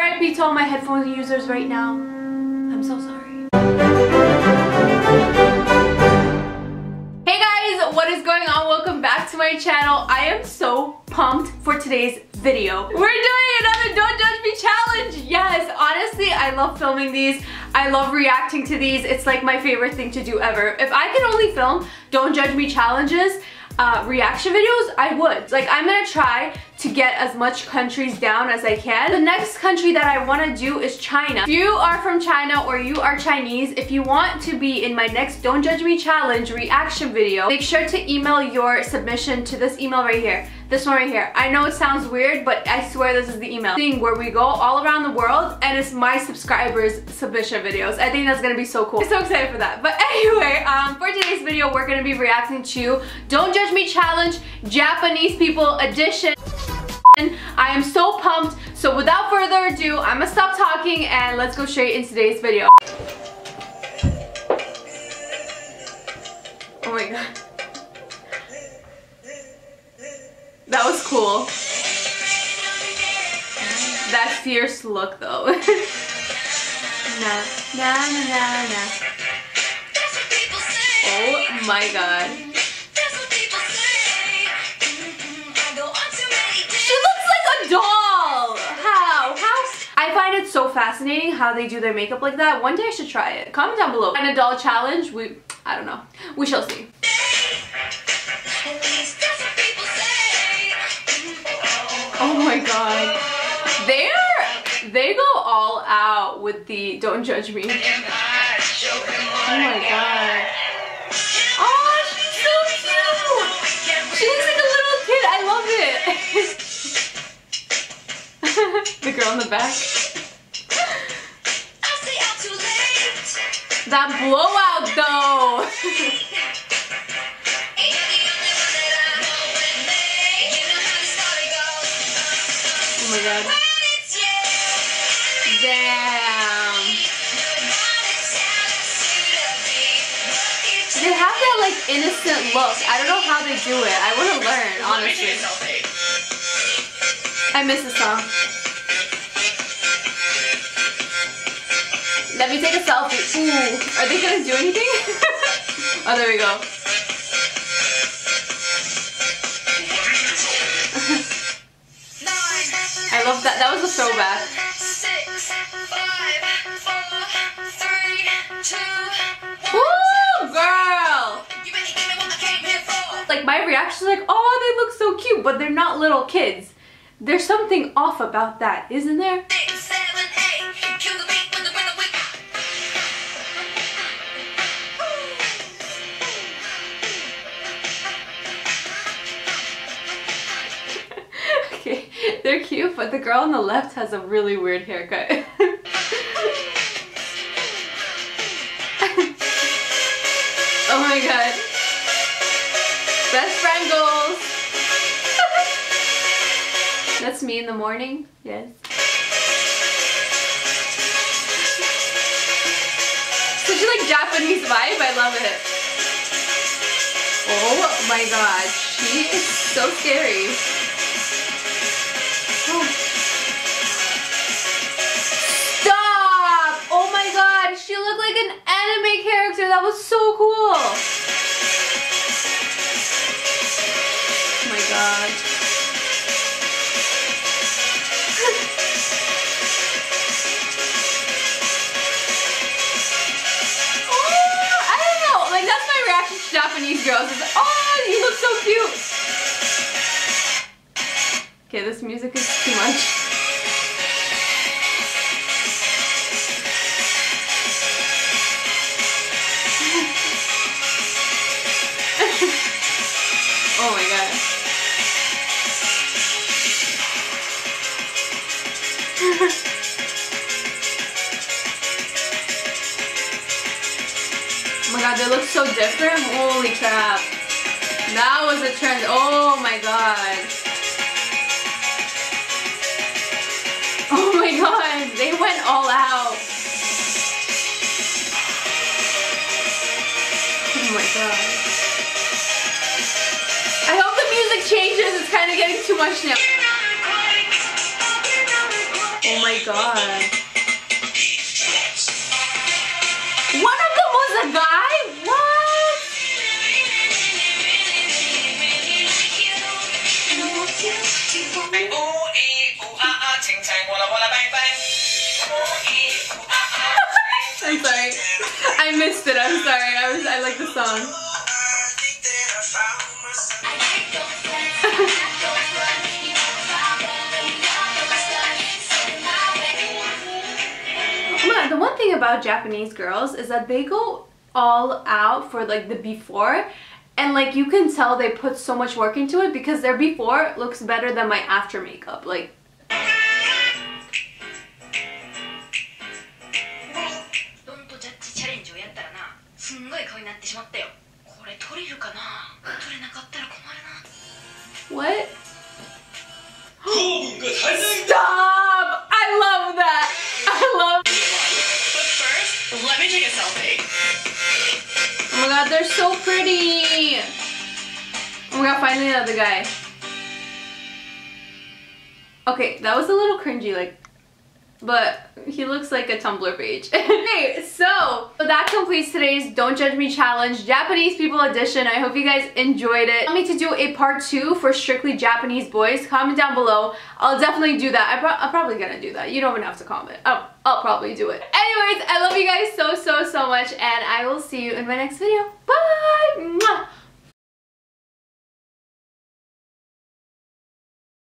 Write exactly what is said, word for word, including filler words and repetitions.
I P to all my headphone users right now. I'm so sorry. Hey guys, what is going on? Welcome back to my channel. I am so pumped for today's video. We're doing another Don't Judge Me challenge. Yes, honestly, I love filming these. I love reacting to these. It's like my favorite thing to do ever. If I could only film Don't Judge Me challenges, uh, reaction videos, I would. Like, I'm gonna try to get as much countries down as I can. The next country that I want to do is China. If you are from China or you are Chinese, if you want to be in my next Don't Judge Me challenge reaction video, make sure to email your submission to this email right here. This one right here. I know it sounds weird, but I swear this is the email thing where we go all around the world and it's my subscribers submission videos. I think that's gonna be so cool. I'm so excited for that. But anyway, um, for today's video, we're gonna be reacting to Don't Judge Me challenge Japanese people edition. I am so pumped. So without further ado, I'm gonna stop talking and let's go straight into today's video. Oh my god. That was cool. That fierce look though. Na, na, na, na, na. Oh my god. She looks like a doll! How? How? I find it so fascinating how they do their makeup like that. One day I should try it. Comment down below. And a doll challenge, we, I don't know. We shall see. Oh my god. They're, they go all out with the Don't Judge Me. Oh my god. Oh, she's so cute. She looks like a little kid. I love it. The girl in the back. That blowout though. Oh my god. Damn. They have that like innocent look. I don't know how they do it. I want to learn, honestly. I miss this song. Let me take a selfie. Ooh. Are they gonna do anything? Oh, there we go. I love that. That was a throwback. Six, five, four, three, two, woo, girl! Like my reaction is like, oh, they look so cute, but they're not little kids. There's something off about that, isn't there? Six, seven, eight, kill the beat with the winner week. Okay, they're cute, but the girl on the left has a really weird haircut. Oh my god. Best friend goals. That's me in the morning. Yes. Such a like Japanese vibe. I love it. Oh my god. She is so scary. Stop! Oh my god, she looked like an anime character. That was so cool. Oh my god. Oh, I don't know. Like, that's my reaction to Japanese girls. It's like, oh, you look so cute. Okay, this music is too much. Oh my god. Oh my god, they look so different. Holy crap. That was a trend. Oh my god. Oh my god, they went all out. Oh my god. I hope the music changes. It's kind of getting too much now. Oh my god. One of them was a guy? What? I'm sorry. I missed it. I'm sorry. I was I like the song. The one thing about Japanese girls is that they go all out for like the before, and like you can tell they put so much work into it because their before looks better than my after makeup. Like what? Stop! I love that! I love But first, let me take a selfie. Oh my god, they're so pretty! Oh my god, finally another guy. Okay, that was a little cringy, like, but he looks like a Tumblr page. Okay, so that completes today's Don't Judge Me challenge, Japanese people edition. I hope you guys enjoyed it. Want me to do a part two for strictly Japanese boys? Comment down below. I'll definitely do that. I pro I'm probably gonna do that. You don't even have to comment. I'll, I'll probably do it. Anyways, I love you guys so, so, so much, and I will see you in my next video. Bye! Mwah!